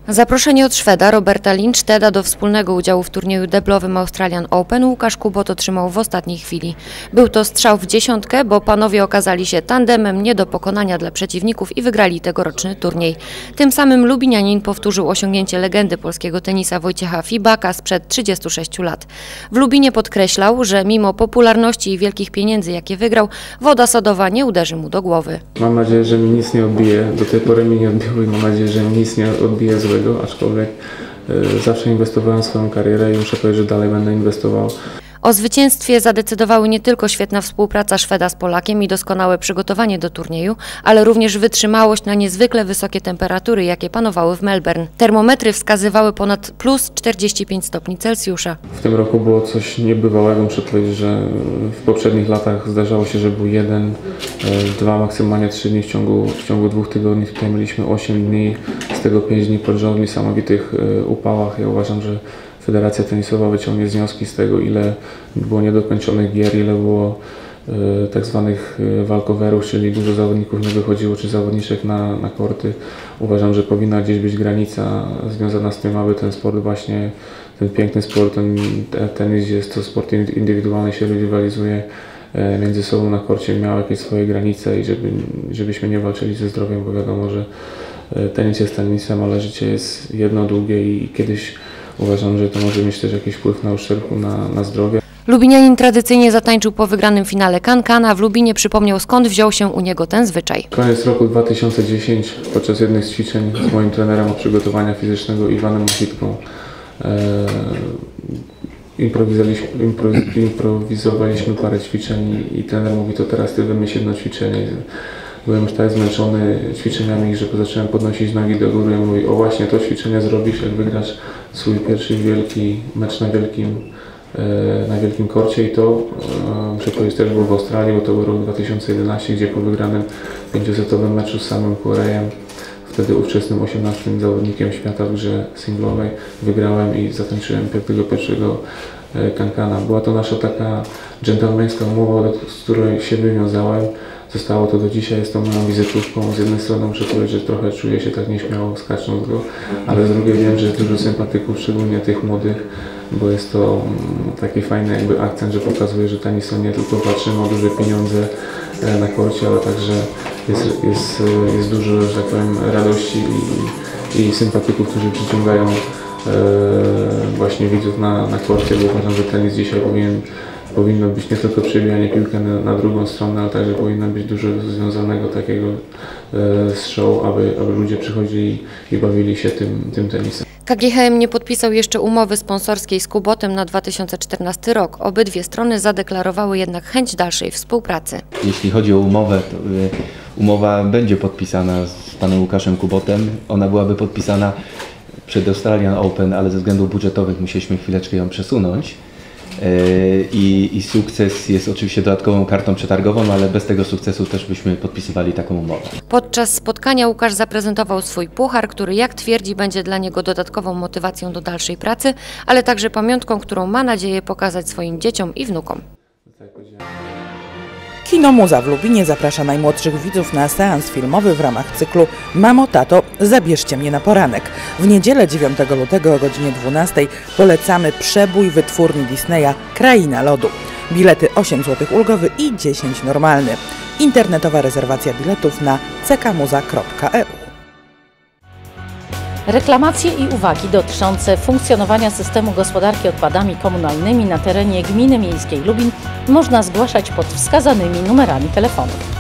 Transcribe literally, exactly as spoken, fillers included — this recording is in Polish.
Zaproszenie od Szweda Roberta Lindstedta do wspólnego udziału w turnieju deblowym Australian Open Łukasz Kubot otrzymał w ostatniej chwili. Był to strzał w dziesiątkę, bo panowie okazali się tandemem nie do pokonania dla przeciwników i wygrali tegoroczny turniej. Tym samym lubinianin powtórzył osiągnięcie legendy polskiego tenisa Wojciecha Fibaka sprzed trzydziestu sześciu lat. W Lubinie podkreślał, że mimo popularności i wielkich pieniędzy, jakie wygrał, woda sodowa nie uderzy mu do głowy. Mam nadzieję, że mi nic nie odbije. Do tej pory mi nie odbiło i mam nadzieję, że mi nic nie odbije złego. Aczkolwiek y, zawsze inwestowałem w swoją karierę i muszę powiedzieć, że dalej będę inwestował. O zwycięstwie zadecydowały nie tylko świetna współpraca Szweda z Polakiem i doskonałe przygotowanie do turnieju, ale również wytrzymałość na niezwykle wysokie temperatury, jakie panowały w Melbourne. Termometry wskazywały ponad plus czterdzieści pięć stopni Celsjusza. W tym roku było coś niebywałego. Muszę powiedzieć, że w poprzednich latach zdarzało się, że był jeden, dwa, maksymalnie trzy dni w ciągu, w ciągu dwóch tygodni. Tutaj mieliśmy osiem dni, z tego pięć dni pod rząd w niesamowitych upałach. Ja uważam, że Federacja Tenisowa wyciągnie wnioski z tego, ile było niedokończonych gier, ile było y, tak zwanych y, walkowerów, czyli dużo zawodników nie wychodziło, czy zawodniczek na, na korty. Uważam, że powinna gdzieś być granica związana z tym, aby ten sport właśnie, ten piękny sport, ten tenis jest to sport indywidualny, się rywalizuje y, między sobą na korcie, miał jakieś swoje granice i żeby, żebyśmy nie walczyli ze zdrowiem, bo wiadomo, że y, tenis jest tenisem, ale życie jest jedno, długie i kiedyś uważam, że to może mieć też jakiś wpływ na uszczerbku na, na zdrowie. Lubinianin tradycyjnie zatańczył po wygranym finale Can-Cana. W Lubinie przypomniał, skąd wziął się u niego ten zwyczaj. Koniec roku dwa tysiące dziesiątego podczas jednych z ćwiczeń z moim trenerem od przygotowania fizycznego Iwanem Machitką e, improwizowaliśmy, improwiz, improwizowaliśmy parę ćwiczeń i, i trener mówi, to teraz ty wymyśl jedno ćwiczenie. Byłem już tak zmęczony ćwiczeniami, że zacząłem podnosić nogi do góry i mówi, o właśnie to ćwiczenie zrobisz, jak wygrasz swój pierwszy wielki mecz na wielkim, e, na wielkim korcie i to, e, muszę powiedzieć, też było w Australii, bo to był rok dwa tysiące jedenasty, gdzie po wygranym pięciosetowym meczu z samym Querreyem, wtedy ówczesnym osiemnastym zawodnikiem świata w grze singlowej, wygrałem i zatańczyłem tego pierwszego Can-Cana. Była to nasza taka dżentelmeńska umowa, z której się wywiązałem. Zostało to do dzisiaj, jest to moją wizytówką. Z jednej strony muszę powiedzieć, że trochę czuję się tak nieśmiało skacząc go, ale z drugiej wiem, że jest dużo sympatyków, szczególnie tych młodych, bo jest to taki fajny jakby akcent, że pokazuje, że tenis to nie tylko patrzymy o duże pieniądze na korcie, ale także jest, jest, jest dużo, że tak powiem, radości i, i sympatyków, którzy przyciągają e, właśnie widzów na, na korcie, bo uważam, że tenis dzisiaj powinien Powinno być nie tylko przebijanie piłki na, na drugą stronę, ale także powinno być dużo związanego takiego e, z show, aby, aby ludzie przychodzili i bawili się tym, tym tenisem. K G H M nie podpisał jeszcze umowy sponsorskiej z Kubotem na dwa tysiące czternasty rok. Obydwie strony zadeklarowały jednak chęć dalszej współpracy. Jeśli chodzi o umowę, to y, umowa będzie podpisana z panem Łukaszem Kubotem. Ona byłaby podpisana przed Australian Open, ale ze względów budżetowych musieliśmy chwileczkę ją przesunąć. I, I sukces jest oczywiście dodatkową kartą przetargową, ale bez tego sukcesu też byśmy podpisywali taką umowę. Podczas spotkania Łukasz zaprezentował swój puchar, który, jak twierdzi, będzie dla niego dodatkową motywacją do dalszej pracy, ale także pamiątką, którą ma nadzieję pokazać swoim dzieciom i wnukom. Kino Muza w Lubinie zaprasza najmłodszych widzów na seans filmowy w ramach cyklu Mamo, tato, zabierzcie mnie na poranek. W niedzielę dziewiątego lutego o godzinie dwunastej polecamy przebój wytwórni Disneya Kraina Lodu. Bilety osiem złotych ulgowy i dziesięć normalny. Internetowa rezerwacja biletów na c k muza kropka e u. Reklamacje i uwagi dotyczące funkcjonowania systemu gospodarki odpadami komunalnymi na terenie Gminy Miejskiej Lubin można zgłaszać pod wskazanymi numerami telefonów.